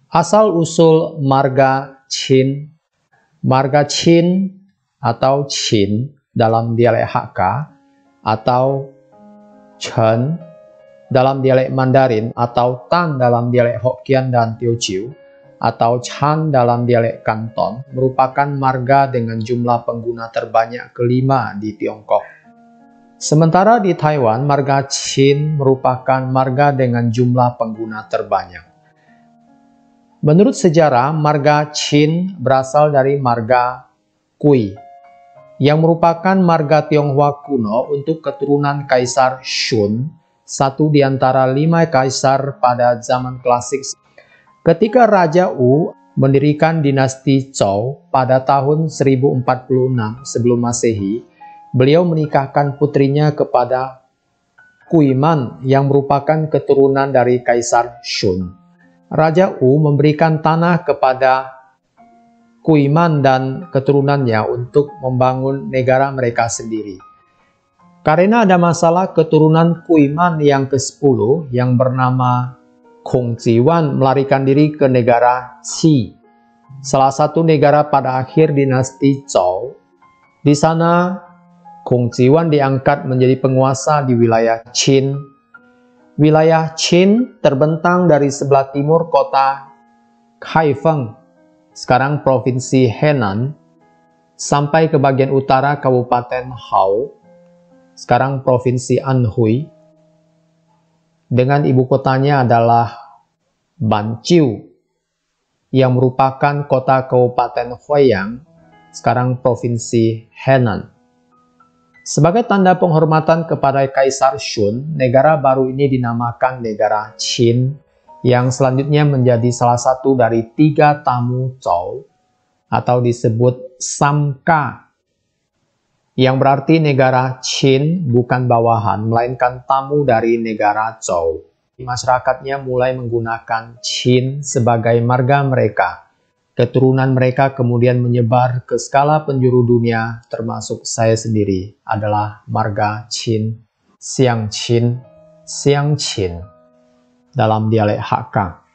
Asal-usul marga Qin. Marga Qin atau Qin dalam dialek Hakka atau Chen dalam dialek Mandarin atau Tan dalam dialek Hokkien dan Teochew atau Chan dalam dialek Kanton merupakan marga dengan jumlah pengguna terbanyak kelima di Tiongkok. Sementara di Taiwan, marga Qin merupakan marga dengan jumlah pengguna terbanyak. Menurut sejarah, marga Qin berasal dari marga Kui, yang merupakan marga Tionghoa kuno untuk keturunan Kaisar Shun, satu di antara 5 kaisar pada zaman klasik. Ketika Raja Wu mendirikan dinasti Zhou pada tahun 1046 sebelum Masehi, beliau menikahkan putrinya kepada Kuiman yang merupakan keturunan dari Kaisar Shun. Raja Wu memberikan tanah kepada Kuiman dan keturunannya untuk membangun negara mereka sendiri. Karena ada masalah, keturunan Kuiman yang ke-10 yang bernama Kong Jiwan melarikan diri ke negara Qi, salah satu negara pada akhir dinasti Zhou. Di sana, Kong Jiwan diangkat menjadi penguasa di wilayah Qin. Wilayah Qin terbentang dari sebelah timur kota Kaifeng, sekarang provinsi Henan, sampai ke bagian utara Kabupaten Hao, sekarang provinsi Anhui, dengan ibu kotanya adalah Banqiu, yang merupakan kota Kabupaten Huaiyang, sekarang provinsi Henan. Sebagai tanda penghormatan kepada Kaisar Shun, negara baru ini dinamakan negara Qin, yang selanjutnya menjadi salah satu dari 3 tamu Zhou, atau disebut Samka, yang berarti negara Qin bukan bawahan, melainkan tamu dari negara Zhou. Masyarakatnya mulai menggunakan Qin sebagai marga mereka. Keturunan mereka kemudian menyebar ke skala penjuru dunia, termasuk saya sendiri, adalah marga Qin, Xiang Qin, Xiang Qin, dalam dialek Hakka.